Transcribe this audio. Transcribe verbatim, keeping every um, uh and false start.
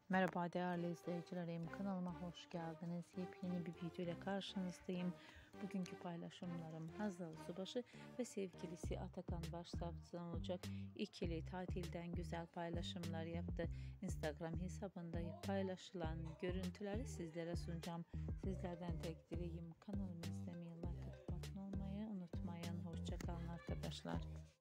Merhaba değerli izleyicilerim, kanalıma hoş geldiniz. Yepyeni bir video ile karşınızdayım. Bugünkü paylaşımlarım Hazal Subaşı ve sevgilisi Atakan Başsavcı'dan olacak. İkili tatilden güzel paylaşımlar yaptı. Instagram hesabında paylaşılan görüntüleri sizlere sunacağım. Sizlerden tek dileğim kanalımı izlemeyi, like atıp abone olmayı unutmayın. Hoşça kalın arkadaşlar.